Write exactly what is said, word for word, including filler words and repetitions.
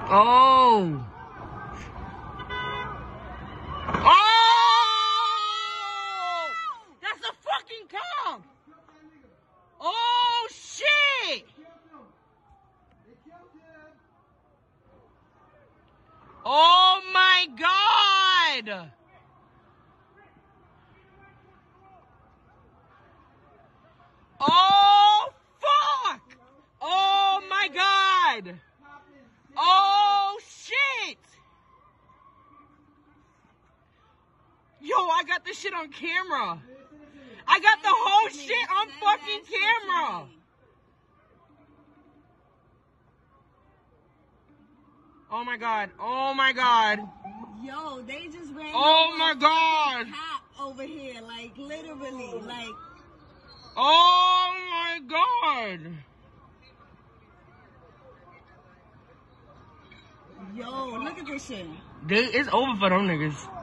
Oh. Oh! That's a fucking cop! Oh, shit! Oh, my God! Oh, fuck! Oh, my God! Oh, shit! Yo, I got this shit on camera. I got the whole shit on fucking camera. Oh my God. Oh my God. Yo, they just ran Oh my God. Cop over here, like literally, like. Oh my God. Yo, look at this shit. They, it's over for them niggas.